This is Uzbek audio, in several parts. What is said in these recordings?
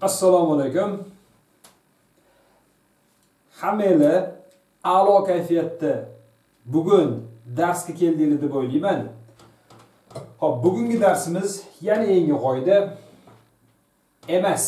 Assalomu alaykum. Hammanglar a'lo kayfiyatda bugun darsga keldinglar deb o'ylayman. Xo'p, bugungi darsimiz yana yangi qoida emas.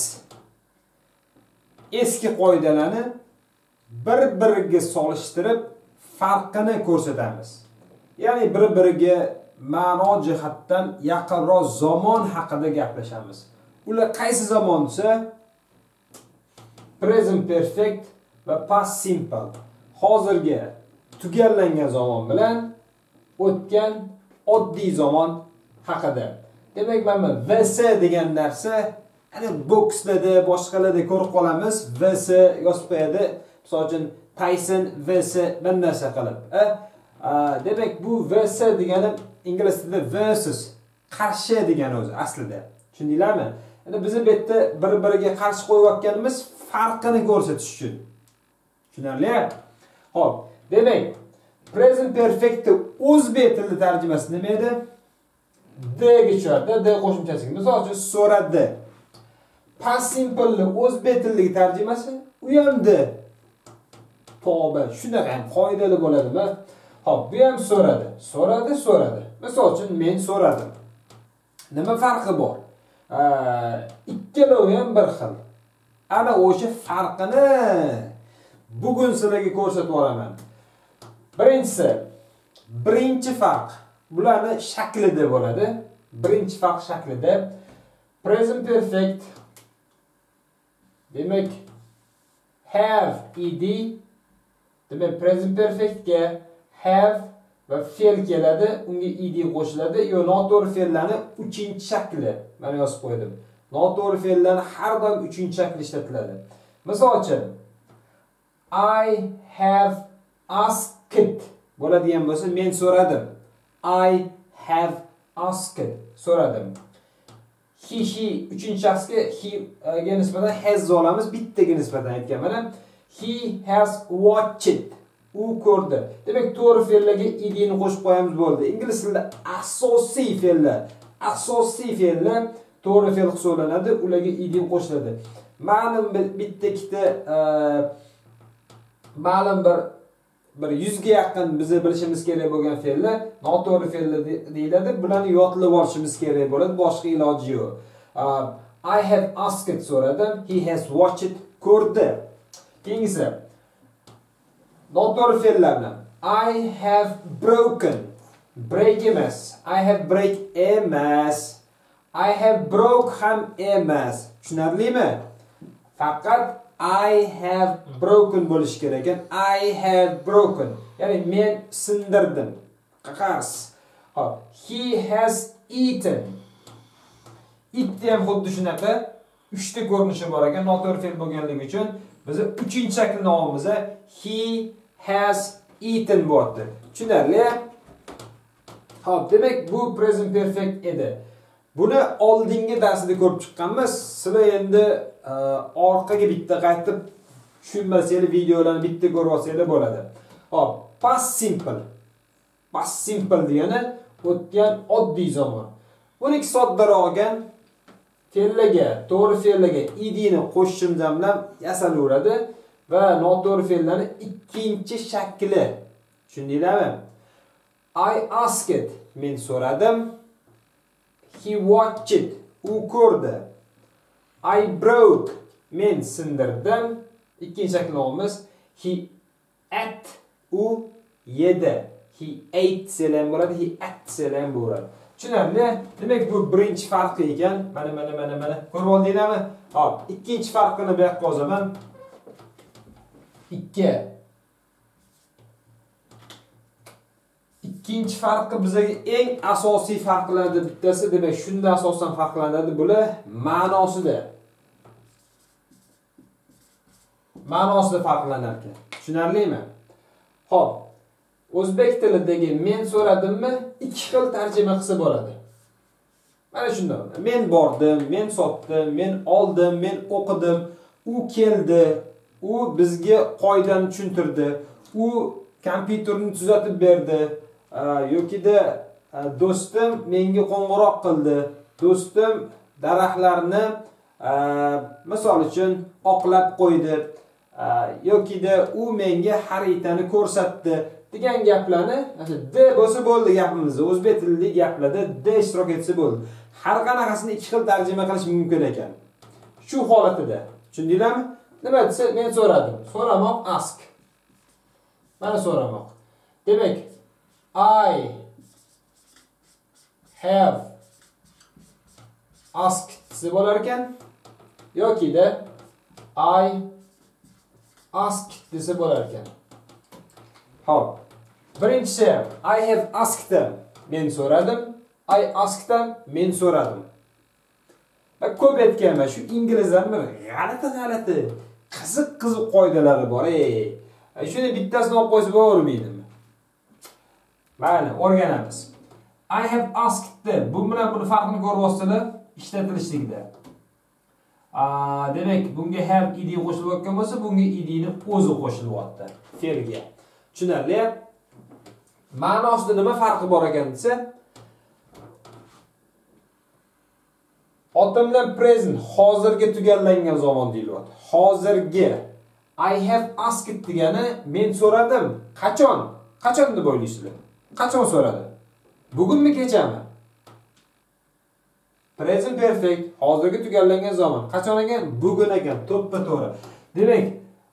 Eski qoidalarni bir-biriga solishtirib farqini ko'rsatamiz. Ya'ni bir-biriga ma'no jihatdan yaqinroq zamon haqida gaplashamiz. Ular qaysi zamon desa, present perfect va past simple. Hozirgi tugallangan zamon bilan o'tgan oddiy zamon haqida. Demak, mana vs degan narsa, ana bokslarda, boshqalarda ko'rib qolamiz. Vs yozib qo'yadi. Misol uchun Tyson vs bir narsa qilib. Demak, bu vs degani ingliz tilida versus, qarshi degani o'zi aslida. Tushundinglarmi? Endi biz bu yerda bir-biriga qarshi qo'yayotganimiz farqini ko'rsatish uchun. Tushunarli? Xo'p, demak, present perfect o'zbek tili tarjimasi nima edi? D ga tushadi, D qo'shimchasiga. Misol uchun so'radi. Past simple o'zbek tiliga tarjimasi u ham D. To'g'ri, shunaqa ham qoidali bo'ladimi? Xo'p, bu ham so'radi. So'radi. Misol uchun men so'radim. Nima farqi bor? Ikkalovi ham bir xil. Ana o'sha farqini bugun sizlarga ko'rsatib o'raman. Birinchi farq bularni shaklida bo'ladi. Birinchi farq shaklida present perfect demak have ed, demak present perfect ga have va fe'l keladi, unga ed qo'shiladi. Noto'g'ri fe'llarni 3-shakli mana yozib qo'ydim. Noto'g'ri fe'llarni har doim 3-shakli ishlatiladi. Misol uchun I have asked bo'ladigan bo'lsa, men so'radim. I have asked, so'radim. He, she 3-shaxsga he ga nisbatan has olamiz, bittaga nisbatan aytganman. He has watched, u ko'rdi. Demak, to'g'ri fe'llarga idni qo'shib qo'yamiz bo'ldi. Ingliz tilida asosiy fe'llar to'g'ri fe'l hisoblanadi, ularga idni qo'shiladi. Ma'lum bitta ikkita ma'lum bir 100 ga yaqin bizni bilishimiz kerak bo'lgan fe'llar noto'g'ri fe'llar deyiladi. Bularni yodlab olishimiz kerak bo'ladi, boshqa iloji yo'q. I have asked, so'radim. He has watched, ko'rdi. Keyingisi noto'g'ri fe'llar bilan I have broken, break emas. I have break emas. I have broke ham emas. Tushunarlimi? Faqat I have broken bo'lish kerak ekan. I have broken. Ya'ni men sindirdim. Qaqas. Hop, he has eaten. Eat ham xuddi shunaqa 3 ta ko'rinishi bor ekan, noto'g'ri fe'l bo'lganligi uchun biz 3-shaklni olamiz. He has eaten bo'ldi. Tushunarli? Hop, demak bu present perfect edi. Buni oldingi darsda ko'rib chiqqanmiz. Sizlar endi orqaga bitta qaytib tushunmasanglar videolarni bitta ko'rib olsanglar bo'ladi. Hop, past simple. Past simple degani o'tgan oddiy zamon. Buni soddaroqgan fe'llarga, to'g'ri fe'llarga idni qo'shishimdan bilan yasalaveradi va noto'g'ri fe'llarni ikkinchi shakli. Tushundinglarmi? I asked, men so'radim. He watched, u ko'rdi. I broke, men sindirdim. Ikkinchi shakl olamiz. He ate, u yedi. He ate selam bo'ladi, he ate selam bo'ladi. Tushunarli? Demak, bu birinchi farqi ekan. Mana. Ko'rib oldinglarmi? Hop, ikkinchi farqini bu yoqqa yozaman. 2. Ikkinchi farqi bizga eng asosiy farqlardan bittasi, demak, shunda asosan farqlanadi. Bular ma'nosida. Ma'nosida farqlanar ekan. Tushunarlimi? Xo'p, o'zbek tilidagi men so'radimmi 2 xil tarjima qilsa bo'ladi. Mana shunday. Men bordim, men sotdim, men oldim, men o'qidim, u keldi, u bizga qoidani tushuntirdi, u kompyuterni tuzatib berdi. Yokida do'stim menga qo'ng'iroq qildi. Do'stim daraxtlarni Misol uchun oqlab qo'ydi yoki-da u menga xaritani ko'rsatdi degan gaplarni d bo'lsa bo'ldi gapimizda. O'zbek tilli gaplarda d ishtirok etsa bo'ldi. Har qanaqasini ikki xil tarjima qilish mumkin ekan. Shu holatida. Tushundinglarmi? Nima desa, men so'radim. So'ramoq ask. Mana so'ramoq. Demak, I have asked desa bo'lar ekan yoki-da I asked desa bo'lar ekan. Xo'p. Birinchisi I have asked. Men so'radim. I asked. Men so'radim. Ko'p aytganman, shu inglizlarning g'alati, qiziq qoidalari bor. Shuni bittasini olib qo'ysa bo'lavermaydimi? Mana, o'rganamiz. I have asked. Bu bilan buni farqini ko'ryapsizlar ishlatilishligida. Demak, bunga have id qo'shilayotgan bo'lsa, bunga idni o'zi qo'shilyapti fe'lga. Tushunarli? Ma'nosida nima farqi bor ekan desa, otam bilan present hozirga tugallangan zamon deyilyapti. Hozirgi I have asked degani men so'radim. Qachon? Qachon deb o'ylaysizlar? Qachon so'radi? Bugunmi, kechami? Present perfect hozirga tugallangan zamon. Qachon ekan? Bugun ekan. To'ppa-to'g'ri. Demak,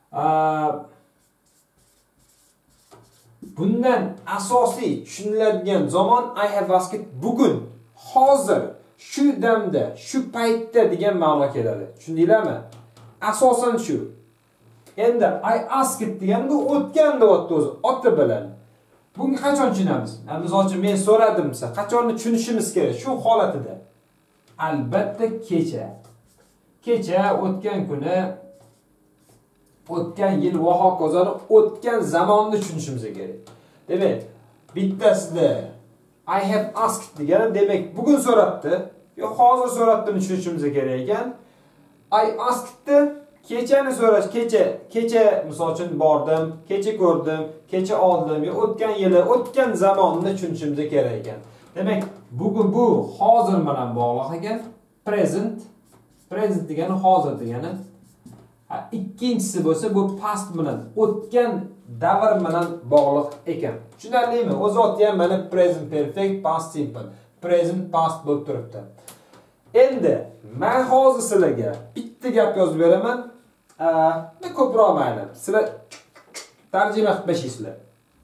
bundan asosiy tushuniladigan zamon I have asked bugun, hozir, shu damda, shu paytda degan ma'no keladi. Tushundinglarmi? Asosan shu. Endi I asked degani bu o'tgan deyapti o'zi, oti bilan. Bunga qachon tushunamiz? Misol uchun men so'radim desa, qachonni tushunishimiz kerak shu holatida. Albatta kecha. Kecha, o'tgan kuni, o'tgan yil va hokozani o'tgan zamonni tushunishimiz kerak. Demak, bittasida I have asked degani demak bugun so'rabdi, yo hozir so'rabdini tushunishimiz kerak ekan. I asked kechani so'rash, kecha misol uchun bordim, kecha ko'rdim, kecha oldim, yo o'tgan yili, o'tgan zamonni tushunishimiz kerak ekan. Demak, bugun bu hozir bilan bog'liq ekan. Present degani hozir degani. Ikkinchisi bo'lsa bu past bilan, o'tgan davr bilan bog'liq ekan. Tushunarlimi? O'z oti ham mana present perfect, past simple. Present past bo'lib turibdi. Endi men hozir sizlarga bitta gap yozib beraman. Ko'proq mayli. Sizlar tarjima qilib beshingizlar.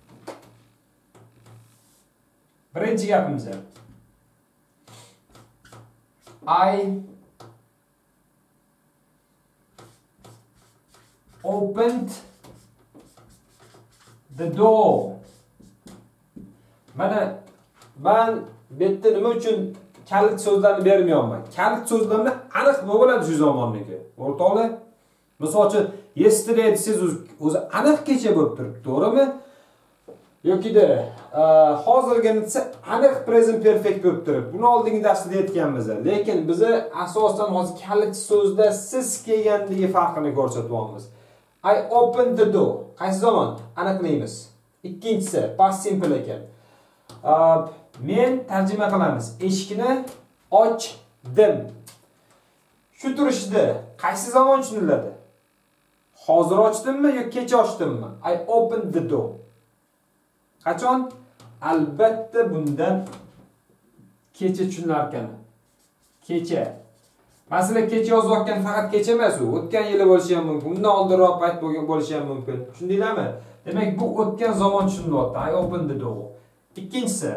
Birinchi gapimiz. I opened the door. Mana men bu yerda nima uchun kalit so'zlarni bermayapman? Kalit so'zlarni aniq bo'ladi shu zamonniki. O'rtoqlar, misol uchun yesterday desiz o'zi aniq kecha bo'lib turibdi, to'g'rimi? Yoki-da hozirgi desa aniq present perfect bo'lib turibdi. Buni oldingi darsda aytganmiz. Lekin biz asosan hozir kalit so'zda siz kelgandagi farqini ko'rsatyapmiz. I opened the door. Qaysi zamon? Aniqlaymiz. Ikkinchisi past simple ekan. Men tarjima qilamiz. Eshikni ochdim. Shu turishda qaysi zamon tushuniladi? Hozir ochdimmi yoki kecha ochdimmi? I opened the door. Qachon? Albatta bundan kecha tushunilar ekan. Kecha. Masalan, kecha yozayotgan faqat kecha emas u, o'tgan yili bo'lishi ham mumkin, undan oldinroq payt bo'lgan bo'lishi ham mumkin. Tushundinglarmi? Demak, bu o'tgan zamon tushunilyapti. I opened the door. Ikkinchisi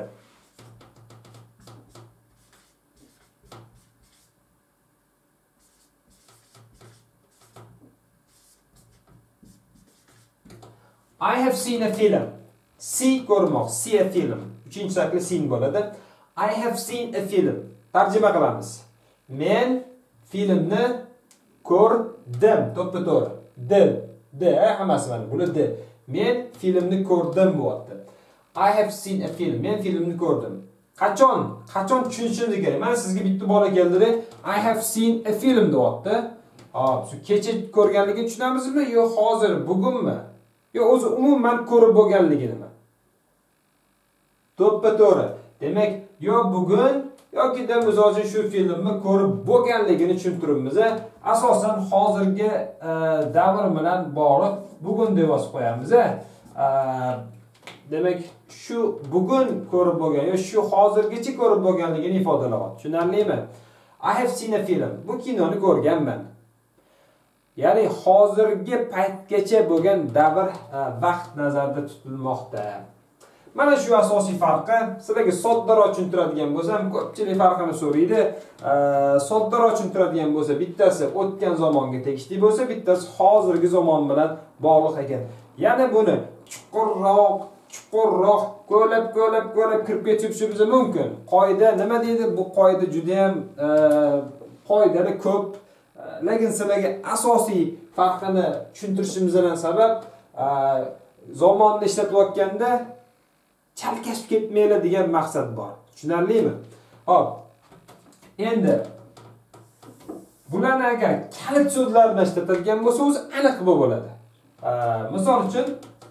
I have seen a film. See ko'rmoq, see a film. Uchinchi shakli seen bo'ladi. I have seen a film. Tarjima qilamiz. Men filmni ko'rdim. To'ppa-to'g'ri. D hammasi mana buni D. Men filmni ko'rdim bo'lyapti. I have seen a film. Men filmni ko'rdim. Qachon tushunishimiz kerak. Mana sizga bitta bola keldi-da, I have seen a film deyapti. Shu kecha ko'rganligini tushunamizmi yo hozir, bugunmi? Yo o'zi umuman ko'rib bo'lganligini. To'ppa-to'g'ri. Demak, yo bugun yoki de misol uchun shu filmni ko'rib bo'lganligini tushuntiramiz. Asosan hozirgi davr bilan bog'liq bugun deb yozib qo'yamiz. Demak, shu bugun ko'rib bo'lgan yoki shu hozirgacha ko'rib bo'lganligini ifodalayapti. Tushunarlimi? I have seen a film. Bu kinoni ko'rganman. Ya'ni hozirgi paytgacha bo'lgan davr vaqt nazarda tutilmoqda. Mana shu asosiy farqi. Sizlarga soddaroq tushuntiradigan bo'lsam, ko'pchilik farqini so'raydi. Soddaroq tushuntiradigan bo'lsa, bittasi o'tgan zamonga tegishli bo'lsa, bittasi hozirgi zamon bilan bog'liq ekan. Ya'ni buni chuqurroq ko'lab kirib ketishimiz mumkin. Qoida nima deydi? Bu qoida juda ham qoidali ko'p. Lekin sizlarga asosiy farqini tushuntirishimizdan sabab zamonni ishlatayotganda chalkashib ketmaylar degan maqsad bor. Tushunarlimi? Hop. Endi bularni agar kalit so'zlar bilan ishlatadigan bo'lsa, o'zi aniq bo'ladi. Misol uchun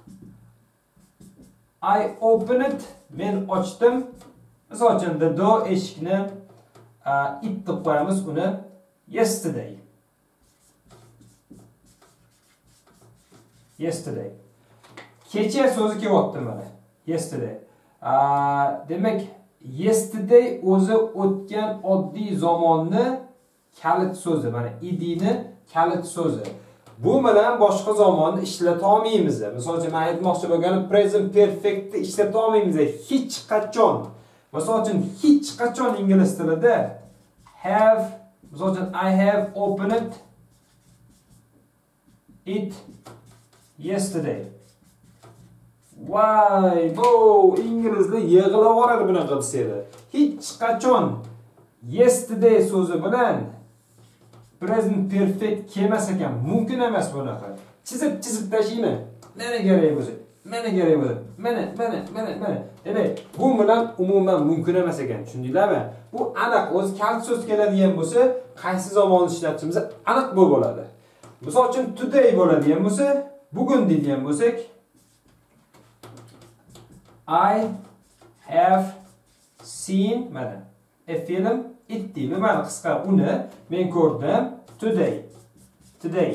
I opened, men ochdim. Misol uchun the door, eshikni it deb qo'yamiz uni yesterday. Kecha so'zi kelyapti mana. Yesterday. Demak, yesterday o'zi o'tgan oddiy zamonni kalit so'zi, mana idini kalit so'zi. Bu bilan boshqa zamonni ishlata olmaymiz. Misol uchun men aytmoqchi bo'lganim present perfectni ishlata olmaymiz hech qachon. Misol uchun hech qachon ingliz tilida have, misol uchun I have opened it yesterday. Voy, bu inglizlar yig'ilib oladi bunaqa desanglar. Hech qachon yesterday so'zi bilan present perfect kelmas ekan. Mumkin emas bunaqa. Chizib tashlayman. Mana kerak bo'lsa. Mana. Demak, bu bilan umuman mumkin emas ekan. Tushundinglarmi? Bu aniq o'zi kalit so'z keladigan bo'lsa, qaysi zamon ishlatishimiz aniq bo'ladi. Misol uchun today bo'ladigan bo'lsa, bugun deydigan bo'lsak, I have seen mana a film it deymi? Mana qisqa uni men ko'rdim today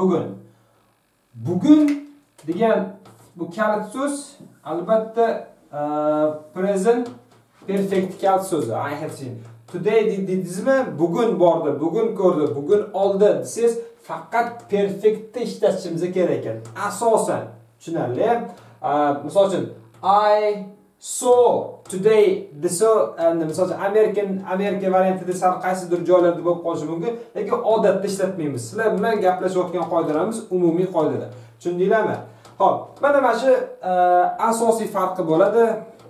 bugun degan bu kalit so'z albatta present perfect kalit so'zi. I have seen today dedingizmi? Bugun bordi, bugun ko'rdi, bugun oldi desiz faqat perfectni ishlatishimiz kerak ekan. Asosan tushunarli. Misol uchun I saw today misol uchun Amerika variantida sal qaysidir joylarda bo'lib qolishi mumkin, lekin odatda ishlatmaymiz. Sizlar bilan gaplashayotgan qoidalarimiz umumiy qoidalar. Tushundinglarmi? Xo'p, mana shu asosiy farqi bo'ladi.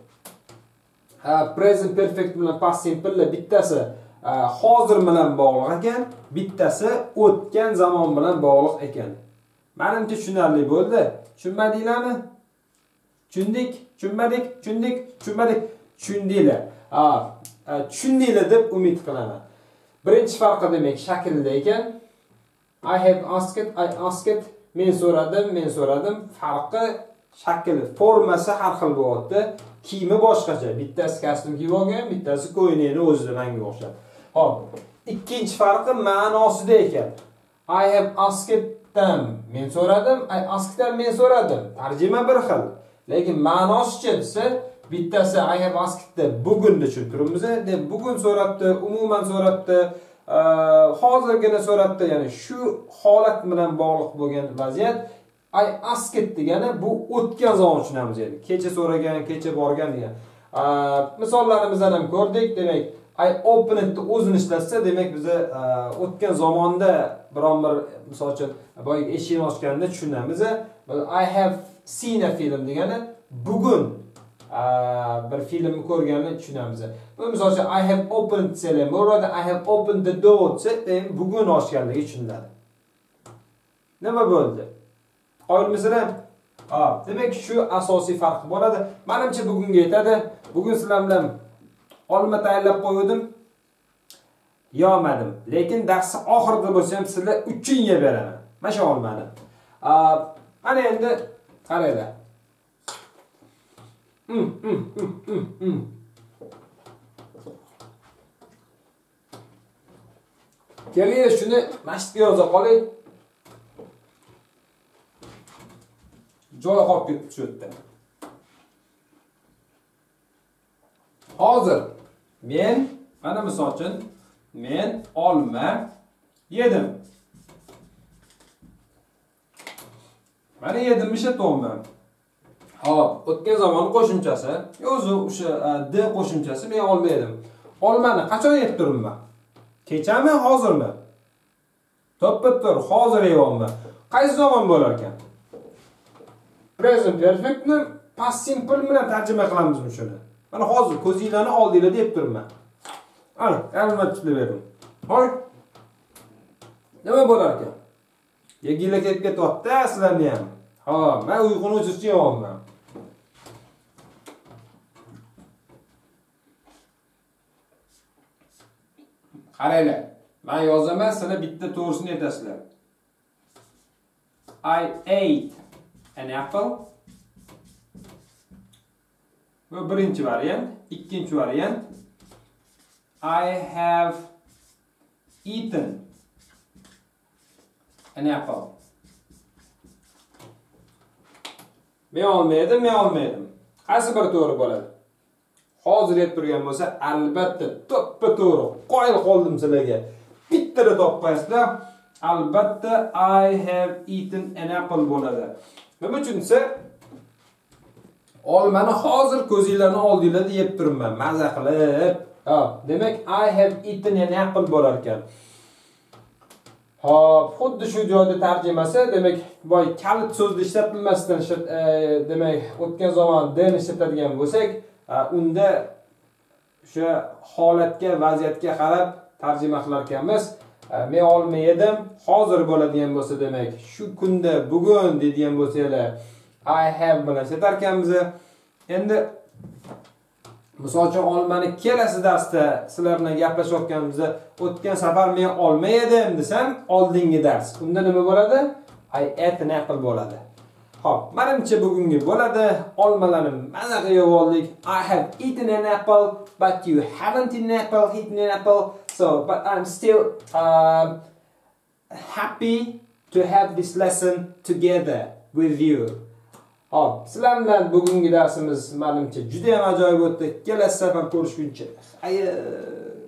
Present perfect bilan past simple bittasi hozir bilan bog'liq ekan, bittasi o'tgan zamon bilan bog'liq ekan. Menimcha tushunarli bo'ldi. Tushunmadinglarmi? Tushunmadik. Tushundinglar. Tushundinglar deb umid qilaman. Birinchi farqi demak shaklda ekan. I have asked, men so'radim. Farqi shakli, formasi har xil bo'lyapti. Kiyimi boshqacha. Bittasi kostyum kiyib olgan, bittasi ko'ylakni o'zida menga o'xshab. Xo'p, ikkinchi farqi ma'nosida ekan. I have asked them, men so'radim. I asked them, men so'radim. Tarjima bir xil. Lekin ma'nosicha desa, bittasi I have asked the bugunni tushuntiramiz. Deb bugun so'rabdi, umuman so'rabdi, hozirgina so'rabdi, ya'ni shu holat bilan bog'liq bo'lgan vaziyat. I asked degani bu o'tgan zamon tushunamiz endi. Kecha so'ragan, kecha borgan degan. Misollarimizdan ham ko'rdik. Demak, I opened ni o'zini ishlatsa, demak biz o'tgan zamonda biron bir misol uchun boya eshikni ochganda tushunamiz. I have seen a film degani bugun bir filmni ko'rganini tushunamiz. Bu misol uchun I have opened desak, bo'ladi I have opened the door desa, bugun ochganligi tushuniladi. Nima bo'ldi? Qoyilmisizlar? Demak shu asosiy farq bo'ladi. Menimcha bugunga yetadi. Bugun sizlar bilan olma tayyorlab qo'ydim. Yo'madim. Lekin darsni oxirida bo'lsa ham sizlar uchun yeb beraman. Mana shu olmani. Mana endi qaranglar. Keling, shuni masjidga yoza qoling. Joy qolib ketdi shu yerda. Hozir men mana misol uchun men olma yedim. Mana yedim ishlatmayman. Hop, o'tgan zamon qo'shimchasi, o'zi o'sha d qo'shimchasi men olma yedim. Olmani qachon yeb turibman? Kechami, hozirmi? To'ppa tur, hozir yeyapman. Qaysi zamon bo'lar ekan? Present perfectni past simple bilan tarjima qilamiz shuni. Mana hozir ko'zinglarni oldinglar deb turibman. Ana, albatta tushunib berdim. Hoy. Nima bo'lar ekan? Yeginglar ketib ketyapti, sizlarni ham. Ha, men uyg'un o'chirchyapman. Qaranglar. Men yozaman, sizlar bitta to'g'risini aytasizlar. I ate an apple. Bu birinchi variant, ikkinchi variant. I have eaten an apple. Men olmaydim. Qaysi biri to'g'ri bo'ladi? Hozir aytib turgan bo'lsa, albatta to'ppa to'g'ri. Qoyil qoldim sizlarga. Bittada toppaysizlar. Albatta I have eaten an apple bo'ladi. Nima uchun desa, olmani hozir ko'zinglarni oldinglarda yeb turibman, maza qilib. Ha, demak I have eaten an apple bo'lar ekan. Hop, xuddi shu joyda tarjimasi, demak, boy kalit so'zni ishlatilmasdan, demak, o'tgan zamon den ishlatadigan bo'lsak, unda o'sha holatga, vaziyatga qarab tarjima qilar ekanmiz. Men olma yedim, hozir bo'ladigan bo'lsa, demak, shu kunda, bugun deydigan bo'lsanglar, I have bilan ishlatar ekanmiz. Endi misol uchun olmani kelasi darsda sizlar bilan gaplashayotganimizda o'tgan safar men olma yedim desam, oldingi dars. Unda nima bo'ladi? I ate an apple bo'ladi. Xo'p, menimcha bugungi bo'ladi. Olmalarni maza qilib oldik. I have eaten an apple, but you haven't eaten an apple. So, but I'm still happy to have this lesson together with you. Hop, sizlar bilan bugungi darsimiz menimcha juda ham ajoyib o'tdi. Kelasi safar ko'rishguncha. Xayr.